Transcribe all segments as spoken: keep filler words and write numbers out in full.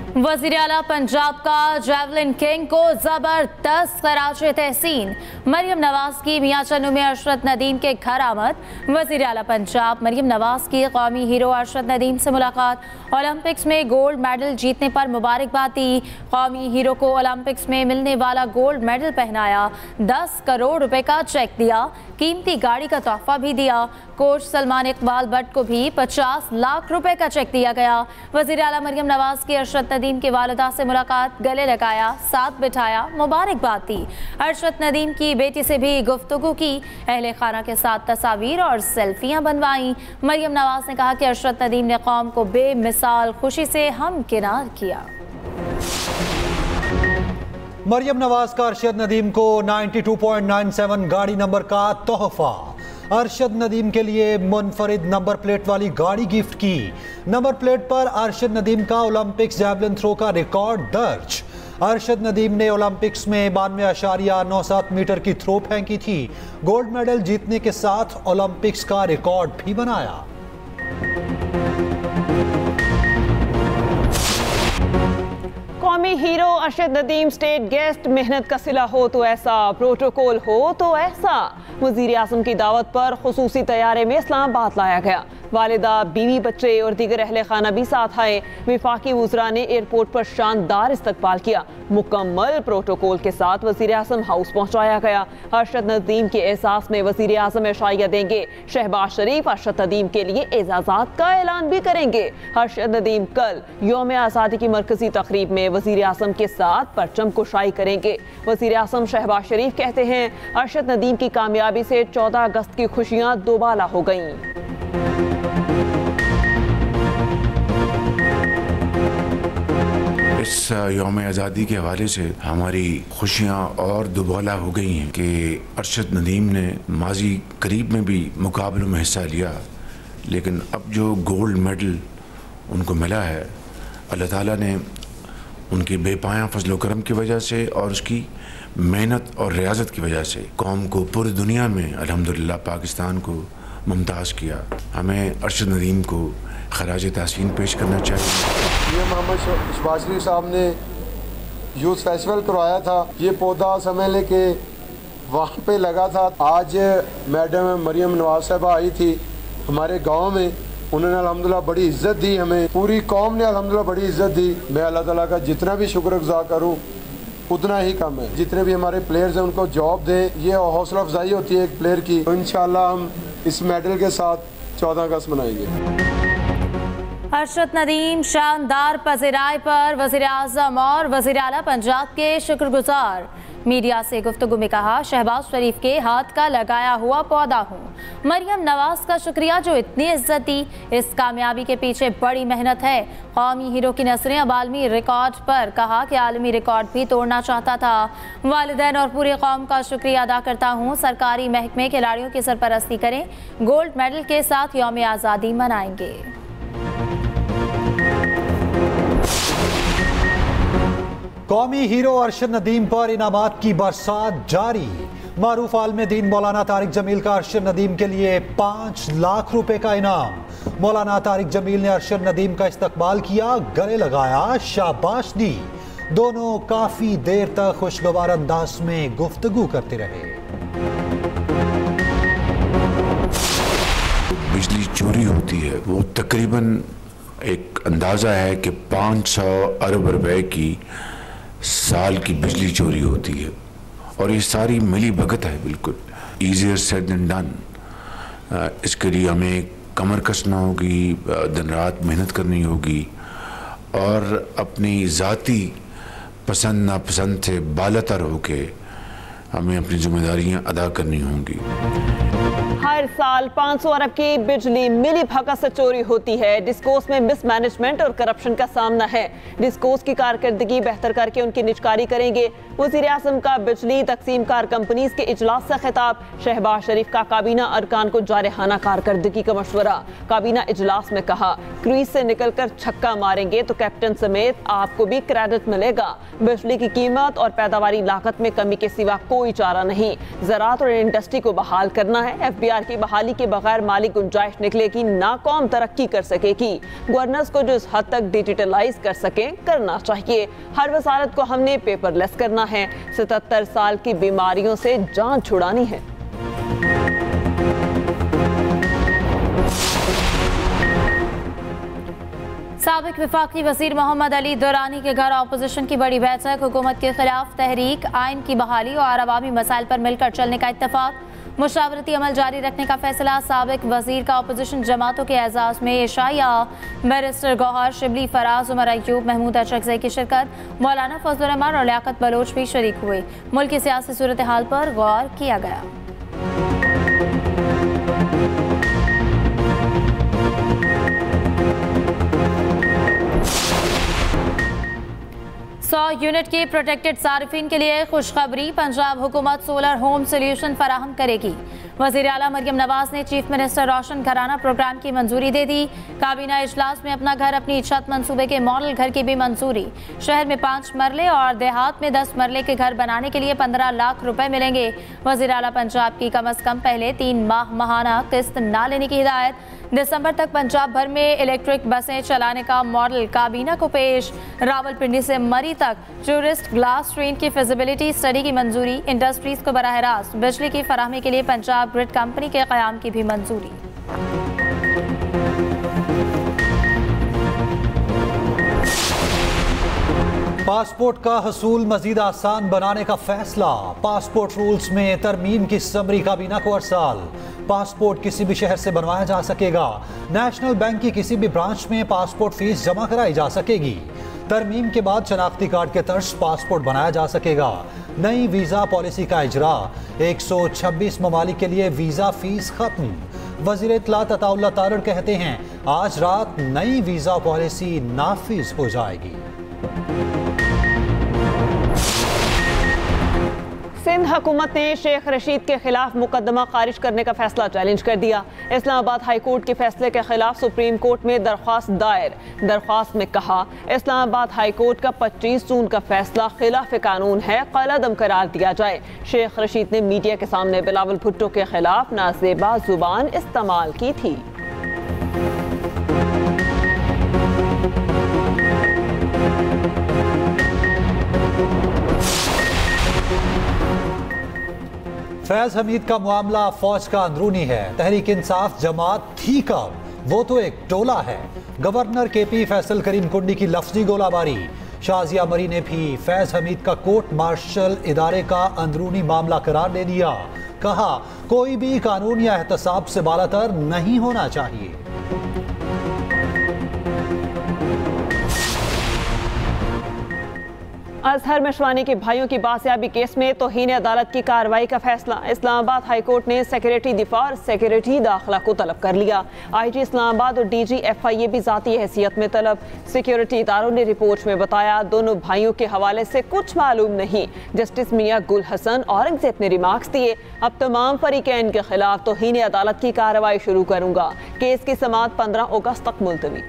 वज़ीर आला पंजाब का जैवलिन किंग को जबरदस्त खराजे तहसीन। मरियम नवाज की मियां चन्नू में अरशद नदीम के घर आमद। वज़ीर आला पंजाब मरियम नवाज की कौमी हीरो अरशद नदीम से मुलाकात। ओलंपिक्स में गोल्ड मेडल जीतने पर मुबारकबाद दी। कौमी हीरो को ओलंपिक्स में मिलने वाला गोल्ड मेडल पहनाया। दस करोड़ रुपए का चेक दिया। कीमती गाड़ी का तोहफा भी दिया। कोच सलमान इकबाल भट्ट को भी पचास लाख रुपए का चेक दिया गया। वज़ीर आला मरियम नवाज की अरशद नदीम की वालिदा से मुलाकात, गले लगाया, साथ बिठाया, मुबारकबाद दी। अरशद नदीम की बेटी से भी गुफ्तगू की। अहले खाना के साथ तस्वीर और सेल्फियां बनवाई। मरियम नवाज ने कहा कि अरशद नदीम ने कौम को बेमिसाल खुशी से हमकिनार किया। मरियम नवाज का अरशद नदीम को बानवे पॉइंट नौ सात गाड़ी नंबर का तोहफा। अरशद नदीम के लिए मुनफरिद नंबर प्लेट वाली गाड़ी गिफ्ट की। नंबर प्लेट पर अरशद नदीम का ओलंपिक्स जैवलिन थ्रो का रिकॉर्ड दर्ज। अरशद नदीम ने ओलंपिक्स में बानवे आशारिया नौ सात मीटर की थ्रो फेंकी थी। गोल्ड मेडल जीतने के साथ ओलंपिक्स का रिकॉर्ड भी बनाया। कौमी hero Arshad Nadeem state guest, मेहनत का सिला हो तो ऐसा, प्रोटोकॉल हो तो ऐसा। वजीर आजम की दावत पर खुसूसी तैयारे में इस्लामाबाद लाया गया। वालिदा, बीवी, बच्चे और दीगर अहले खाना भी साथ आए। विफाकी वुज़रा ने एयरपोर्ट पर शानदार इस्तकबाल किया। मुकम्मल प्रोटोकॉल के साथ वजीर आजम हाउस पहुंचाया गया। अरशद नदीम के एहसास में वजीर आजम एशाइया देंगे। शहबाज शरीफ अरशद नदीम के लिए एजाज़ात का ऐलान भी करेंगे। अरशद नदीम कल यौम आज़ादी की मरकजी तकरीब में वजीर आजम के साथ परचम कुशाई करेंगे। वजीर आजम शहबाज शरीफ कहते हैं, अरशद नदीम की कामयाबी से चौदह अगस्त की खुशियां दोबाला हो गईं। इस यौम आज़ादी के हवाले से हमारी खुशियाँ और दुबाला हो गई हैं कि अरशद नदीम ने माजी करीब में भी मुकाबलों में हिस्सा लिया, लेकिन अब जो गोल्ड मेडल उनको मिला है, अल्लाह ताला ने उनकी बेपाया फजल करम की वजह से और उसकी मेहनत और रियाजत की वजह से कौम को पूरी दुनिया में अल्हम्दुलिल्लाह पाकिस्तान को मुमताज़ किया। हमें अरशद नदीम को खराज तहसीन पेश करना चाहिए। ये मोहम्मद शहबाज शरीफ साहब ने यूथ फेस्टिवल करवाया था। ये पौधा समझ लें कि वहाँ पे लगा था। आज मैडम मरियम नवाज साहबा आई थी हमारे गांव में, उन्होंने अल्हम्दुलिल्लाह बड़ी इज्जत दी हमें, पूरी कौम ने अल्हम्दुलिल्लाह बड़ी इज्जत दी। मैं अल्लाह ताला का जितना भी शुक्रगुजार करूँ उतना ही कम है। जितने भी हमारे प्लेयर्स हैं उनको जॉब दें, ये हौसला अफजाई होती है एक प्लेयर की। तो इंशाल्लाह हम इस मेडल के साथ चौदह अगस्त मनाएंगे। अरशद नदीम शानदार पज़िराई पर वज़ीर आज़म और वज़ीर आला पंजाब के शुक्रगुजार। मीडिया से गुफ्तगू में कहा, शहबाज शरीफ के हाथ का लगाया हुआ पौधा हूँ। मरियम नवाज का शुक्रिया जो इतनी इज्जत दी। इस कामयाबी के पीछे बड़ी मेहनत है। कौमी हीरो की नस्रें अब आलमी रिकॉर्ड पर, कहा कि आलमी रिकॉर्ड भी तोड़ना चाहता था। वालिदैन और पूरी कौम का शुक्रिया अदा करता हूँ। सरकारी महकमे खिलाड़ियों की सरपरस्ती करें। गोल्ड मेडल के साथ यौम आज़ादी मनाएंगे। कौमी हीरो अरशद नदीम पर इनामात की बरसात जारी। मारूफ आलम दीन मौलाना तारिक जमील का अरशद नदीम के लिए पाँच लाख रुपए का इनाम। मौलाना तारिक जमील ने अरशद नदीम का इस्तकबाल किया, गले लगाया, शाबाश दी। दोनों काफी देर तक खुशगवार अंदाज में गुफ्तगू करते रहे। बिजली चोरी होती है वो तकरीबन एक अंदाज़ा है कि पाँच सौ अरब रुपए की साल की बिजली चोरी होती है, और ये सारी मिली भगत है। बिल्कुल ईजियर सेड देन डन। इसके लिए हमें कमर कसना होगी, दिन रात मेहनत करनी होगी और अपनी ज़ाती पसंद नापसंद से बालातर होके हमें अपनी जिम्मेदारियां अदा करनी होंगी। हर साल पाँच सौ अरब की बिजली मिली भगत से चोरी होती है। डिस्कोस में मिसमैनेजमेंट और करप्शन का सामना है। डिस्कोस की कारकर्दगी बेहतर करके उनकी निजकारी करेंगे। वज़ीर आज़म का बिजली तकसीम कार कंपनीज के इजलास से खिताब। शहबाज शरीफ का काबीना अरकान को जारहाना कारकर्दगी का मशवरा। काबीना इजलास में कहा, क्रीज से निकलकर छक्का मारेंगे तो कैप्टन समेत आपको भी क्रेडिट मिलेगा। बिजली की कीमत और पैदावारी लागत में कमी के सिवा कोई चारा नहीं। ज़राअत और इंडस्ट्री को बहाल करना है। एफ बी एनसीआर की बहाली के बगैर माली गुंजाइश निकलेगी ना कौम तरक्की कर सकेगी। गवर्नर्स को जो इस हद तक डिजिटलाइज कर सकें करना चाहिए। हर वजारत को हमने पेपरलेस करना है। सतहत्तर साल की बीमारियों से जान छुड़ानी है। साबिक वफाकी वजीर मोहम्मद अली दुरानी के घर अपोजिशन की बड़ी बैठक। हुकूमत के खिलाफ तहरीक, आइन की बहाली और अवामी मसाइल पर मिलकर चलने का इत्तेफाक। मुशावरती अमल जारी रखने का फैसला। साबिक वजीर का अपोजिशन जमातों के एजाज में एशाया बैरिस्टर गौहर शिबली, फराज, उमर अयूब, महमूद अशरकज़ई की शिरकत। मौलाना फजल रहमान और लियाकत बलोच भी शरीक हुए। मुल्क की सियासी सूरत हाल पर गौर किया गया। सौ यूनिट की प्रोटेक्टेड सार्फिन के लिए खुशखबरी। पंजाब हुकूमत सोलर होम सोल्यूशन फराहम करेगी। वज़ीर आला मरियम नवाज ने चीफ मिनिस्टर रोशन घराना प्रोग्राम की मंजूरी दे दी। काबीना इजलास में अपना घर अपनी छत मंसूबे के मॉडल घर की भी मंजूरी। शहर में पाँच मरले और देहात में दस मरले के घर बनाने के लिए पंद्रह लाख रुपए मिलेंगे। वज़ीर आला पंजाब की कम अज कम पहले तीन माह माहाना किस्त न लेने की हिदायत। दिसंबर तक पंजाब भर में इलेक्ट्रिक बसें चलाने का मॉडल काबीना को पेश। रावलपिंडी से मरी तक टूरिस्ट ग्लास ट्रेन की फिजिबिलिटी स्टडी की मंजूरी। इंडस्ट्रीज को बराह रास्त बिजली की फराहमी के लिए पंजाब ग्रिड कंपनी के क़याम की भी मंजूरी। पासपोर्ट का हसूल मजीद आसान बनाने का फैसला। पासपोर्ट रूल्स में तरमीम की समरी काबीना को अरसाल। पासपोर्ट किसी भी शहर से बनवाया जा सकेगा। नेशनल बैंक की किसी भी ब्रांच में पासपोर्ट फीस जमा कराई जा सकेगी। तरमीम के बाद शनाख्ती कार्ड के तर्ज पासपोर्ट बनाया जा सकेगा। नई वीज़ा पॉलिसी का इजरा। एक सौ छब्बीस ममालिक के लिए वीज़ा फीस खत्म। वज़ीर इत्तलात अताउल्लाह तारड़ कहते हैं आज रात नई वीज़ा पॉलिसी नाफिज हो जाएगी। सिंध हुकूमत ने शेख रशीद के खिलाफ मुकदमा खारिज करने का फैसला चैलेंज कर दिया। इस्लामाबाद हाई कोर्ट के फैसले के खिलाफ सुप्रीम कोर्ट में दरख्वास्त दायर। दरख्वास्त में कहा इस्लामाबाद हाई कोर्ट का पच्चीस जून का फैसला खिलाफ कानून है, कलअदम करार दिया जाए। शेख रशीद ने मीडिया के सामने बिलावल भुट्टो के खिलाफ नाजेबा जुबान इस्तेमाल की थी। फैज हमीद का मामला फौज का अंदरूनी है। तहरीक इंसाफ जमात थी कब, वो तो एक टोला है। गवर्नर के पी फैसल करीम कुंडी की लफ्जी गोलाबारी। शाजिया मरी ने भी फैज हमीद का कोर्ट मार्शल इदारे का अंदरूनी मामला करार दे दिया। कहा कोई भी कानून या एहतसाब से बालातर नहीं होना चाहिए। अजहर मशवानी के भाइयों की बासियाबी केस में तौहीन अदालत की कार्रवाई का फैसला। इस्लामाबाद हाई कोर्ट ने सेक्रेटरी दिफा और सेक्रेटरी दाखिला को तलब कर लिया। आई जी इस्लामाबाद और डी जी एफ आई ए भी जाती हैसियत में तलब। सिक्योरिटी इदारों ने रिपोर्ट में बताया दोनों भाइयों के हवाले से कुछ मालूम नहीं। जस्टिस मियां गुल हसन औरंगजेब ने रिमार्क्स दिए अब तमाम फरीकैन के खिलाफ तौहीन अदालत की कार्रवाई शुरू करूंगा। केस की समाअत पंद्रह अगस्त तक मुलतवी।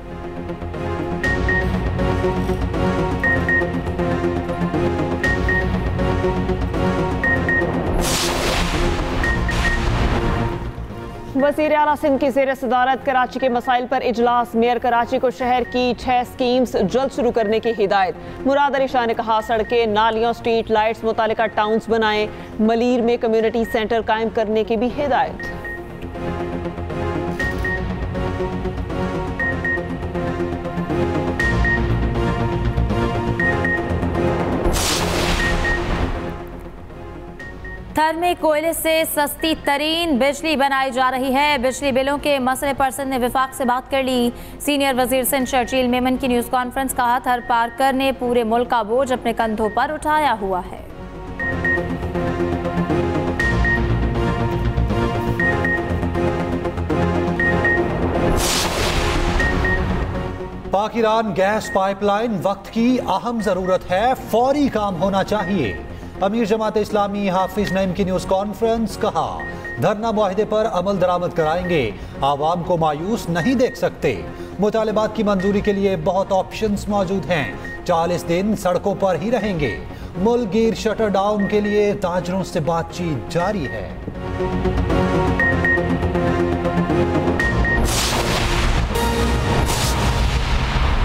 वज़ीर आला सिंध की ज़ेर सदारत कराची के मसाइल पर इजलास। मेयर कराची को शहर की छह स्कीम्स जल्द शुरू करने की हिदायत। मुराद अली शाह ने कहा सड़कें, नालियों, स्ट्रीट लाइट्स मुतालिका टाउन्स बनाएं। मलीर में कम्युनिटी सेंटर कायम करने की भी हिदायत। थर में कोयले से सस्ती तरीन बिजली बनाई जा रही है। बिजली बिलों के मसले पर सिंध ने विफाक से बात कर ली। सीनियर वजीर सिंध शर्जील मेमन की न्यूज़ कॉन्फ्रेंस। कहा थर पार्कर ने पूरे मुल्क का बोझ अपने कंधों पर उठाया हुआ है। पाक ईरान गैस पाइपलाइन वक्त की अहम जरूरत है, फौरी काम होना चाहिए। अमीर जमात इस्लामी हाफिज नईम की न्यूज़ कॉन्फ्रेंस। कहा धरना मुआहिदे पर अमल दरामद कराएंगे, आवाम को मायूस नहीं देख सकते। मुतालिबात की मंजूरी के लिए बहुत ऑप्शंस मौजूद हैं, चालीस दिन सड़कों पर ही रहेंगे। मुल्क गिर शटर डाउन के लिए ताजरों से बातचीत जारी है।